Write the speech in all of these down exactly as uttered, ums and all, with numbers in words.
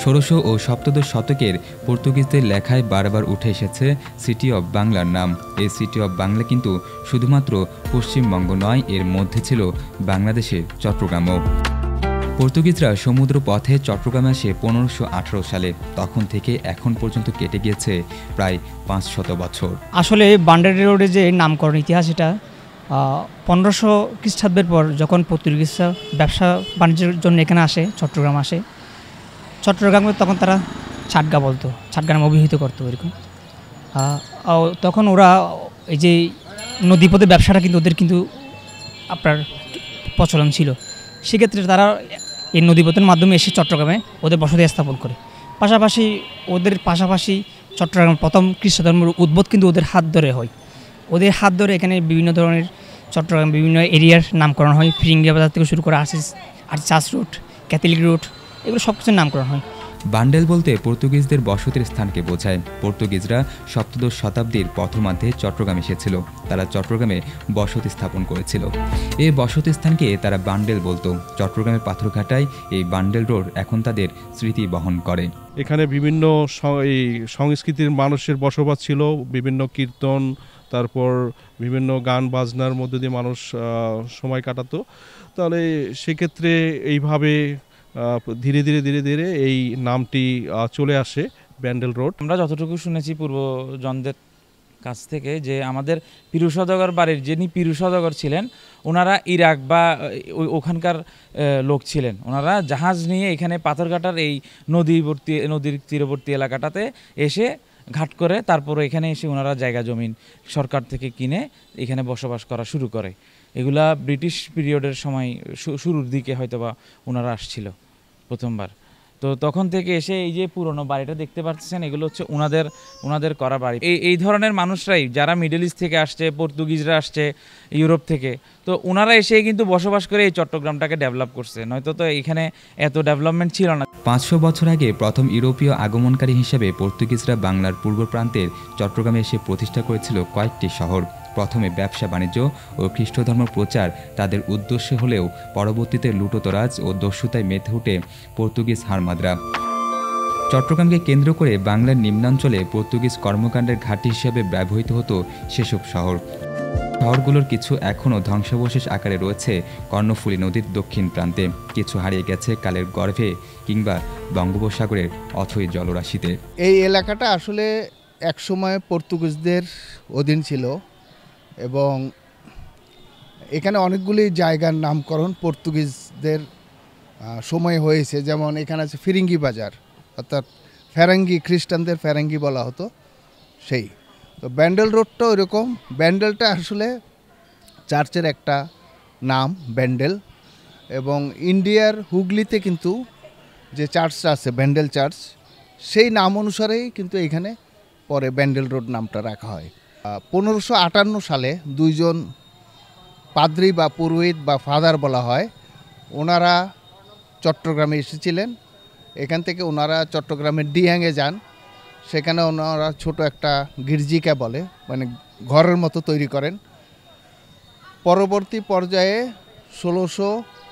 ষোড়শ ও সপ্তদশ শতকের পর্তুগিজদের লেখায় বারবার উঠে এসেছে সিটি অব বাংলার নাম। এই সিটি অব বাংলা কিন্তু শুধুমাত্র পশ্চিমবঙ্গ নয়, এর মধ্যে ছিল বাংলাদেশের চট্টগ্রামও। পর্তুগিজরা সমুদ্র পথে চট্টগ্রামে আসে পনেরোশো আঠারো সালে। তখন থেকে এখন পর্যন্ত কেটে গিয়েছে প্রায় পাঁচ শত বছর। আসলে বান্ডেল রোডে যে নামকরণ ইতিহাস, এটা পনেরোশো খ্রিস্টাব্দের পর যখন পর্তুগিজরা ব্যবসা বাণিজ্যের জন্য এখানে আসে, চট্টগ্রাম আসে, চট্টগ্রামে তখন তারা ছাটগা বলতো, ছাটগা নামে অভিহিত করতো এরকম। তখন ওরা এই যে নদীপথে ব্যবসাটা কিন্তু ওদের কিন্তু আপনার প্রচলন ছিল। সেক্ষেত্রে তারা এই নদীপথের মাধ্যমে এসে চট্টগ্রামে ওদের বসতি স্থাপন করে। পাশাপাশি ওদের পাশাপাশি চট্টগ্রামের প্রথম খ্রিস্ট ধর্মের উদ্ভব কিন্তু ওদের হাত ধরে হয়। ওদের হাত ধরে এখানে বিভিন্ন ধরনের চট্টগ্রাম বিভিন্ন এরিয়ার নামকরণ হয়। ফিরিঙ্গিয়া বাজার থেকে শুরু করে আর্চিস আর্চাস রুট, ক্যাথলিক রুট, এগুলো সব কিছুর নামকরণ হয়। বান্ডেল বলতে পর্তুগিজদের বসতির স্থানকে বোঝায়। পর্তুগিজরা সপ্তদশ শতাব্দীর প্রথমার্ধে চট্টগ্রাম এসেছিল। তারা চট্টগ্রামে বসতি স্থাপন করেছিল। এই বসতি স্থানকে তারা বান্ডেল বলতো। চট্টগ্রামের পাথরঘাটায় এই বান্ডেল রোড এখন তাদের স্মৃতি বহন করে। এখানে বিভিন্ন সংস্কৃতির মানুষের বসবাস ছিল, বিভিন্ন কীর্তন, তারপর বিভিন্ন গান বাজনার মধ্যে দিয়ে মানুষ সময় কাটাতো। তাহলে সেক্ষেত্রে এইভাবে ধীরে ধীরে ধীরে ধীরে এই নামটি চলে আসে ব্যান্ডেল রোড। আমরা যতটুকু শুনেছি পূর্বজনদের কাছ থেকে যে আমাদের পীর সওদাগর বাড়ির যিনি পীর সওদাগর ছিলেন, ওনারা ইরাক বা ওখানকার লোক ছিলেন। ওনারা জাহাজ নিয়ে এখানে পাথরঘাটার এই নদীবর্তী নদীর তীরবর্তী এলাকাটাতে এসে ঘাট করে তারপরে এখানে এসে ওনারা জায়গা জমিন সরকার থেকে কিনে এখানে বসবাস করা শুরু করে। এগুলা ব্রিটিশ পিরিয়ডের সময় শুরুর দিকে হয়তো বা ওনারা আসছিল প্রথমবার। তো তখন থেকে এসে এই যে পুরনো বাড়িটা দেখতে পাচ্ছেন, এগুলো হচ্ছে ওনাদের ওনাদের করা বাড়ি। এই এই ধরনের মানুষরাই যারা মিডল ইস্ট থেকে আসছে, পর্তুগিজরা আসছে ইউরোপ থেকে, তো ওনারা এসে কিন্তু বসবাস করে এই চট্টগ্রামটাকে ডেভেলপ করছে। নয়তো তো এখানে এত ডেভেলপমেন্ট ছিল না। পাঁচশো বছর আগে প্রথম ইউরোপীয় আগমনকারী হিসেবে পর্তুগিজরা বাংলার পূর্ব প্রান্তের চট্টগ্রামে এসে প্রতিষ্ঠা করেছিল কয়েকটি শহর। প্রথমে ব্যবসা বাণিজ্য ও খ্রিস্টধর্ম প্রচার তাদের উদ্দেশ্য হলেও পরবর্তীতে লুটোতরাজ ও দস্যুতায় মেতে ওঠে পর্তুগিজ হারমাদরা। চট্টগ্রামকে কেন্দ্র করে বাংলার নিম্নাঞ্চলে পর্তুগিজ কর্মকাণ্ডের ঘাঁটি হিসেবে ব্যবহৃত হতো সেসব শহর। শহরগুলোর কিছু এখনও ধ্বংসাবশেষ আকারে রয়েছে কর্ণফুলী নদীর দক্ষিণ প্রান্তে, কিছু হারিয়ে গেছে কালের গর্ভে কিংবা বঙ্গোপসাগরের অথই জলরাশিতে। এই এলাকাটা আসলে একসময় পর্তুগিজদের অধীন ছিল এবং এখানে অনেকগুলি জায়গার নামকরণ পর্তুগিজদের সময় হয়েছে। যেমন এখানে আছে ফিরিঙ্গি বাজার, অর্থাৎ ফেরাঙ্গি, খ্রিস্টানদের ফেরাঙ্গি বলা হতো সেই। তো ব্যান্ডেল রোডটা ওইরকম। ব্যান্ডেলটা আসলে চার্চের একটা নাম, ব্যান্ডেল। এবং ইন্ডিয়ার হুগলিতে কিন্তু যে চার্চটা আছে ব্যান্ডেল চার্চ, সেই নাম অনুসারেই কিন্তু এখানে পরে ব্যান্ডেল রোড নামটা রাখা হয়। পনেরোশো আটান্ন সালে দুইজন পাদ্রী বা পুরোহিত বা ফাদার বলা হয়, ওনারা চট্টগ্রামে এসেছিলেন। এখান থেকে ওনারা চট্টগ্রামের ডিয়াঙে যান। সেখানে ওনারা ছোট একটা গির্জিকা বলে, মানে ঘরের মতো তৈরি করেন। পরবর্তী পর্যায়ে ষোলোশো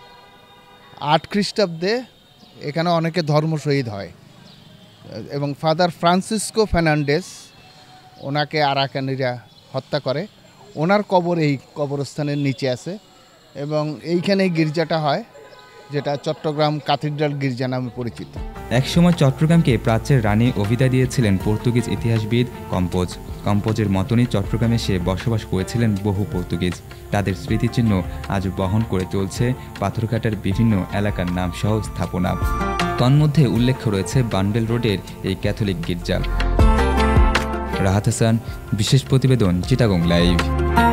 আট খ্রিস্টাব্দে এখানে অনেকে ধর্ম শহীদ হয় এবং ফাদার ফ্রান্সিসকো ফার্নান্ডেস ওনাকে আরাকানিরা হত্যা করে। ওনার কবর এই কবরস্থানের নিচে আছে এবং এইখানেই গির্জাটা হয়, যেটা চট্টগ্রাম ক্যাথিড্রাল গির্জা নামে পরিচিত। একসময় চট্টগ্রামকে প্রাচ্যের রানী অভিধা দিয়েছিলেন পর্তুগিজ ইতিহাসবিদ কম্পোজ। কম্পোজের মতনই চট্টগ্রামে এসে বসবাস করেছিলেন বহু পর্তুগিজ। তাদের স্মৃতিচিহ্ন আজ বহন করে চলছে পাথরঘাটার বিভিন্ন এলাকার নামসহ স্থাপনা। তন্মধ্যে উল্লেখ্য রয়েছে বান্ডেল রোডের এই ক্যাথলিক গির্জা। রাহাত হাসান, বিশেষ প্রতিবেদন, চিটাগং লাইভ।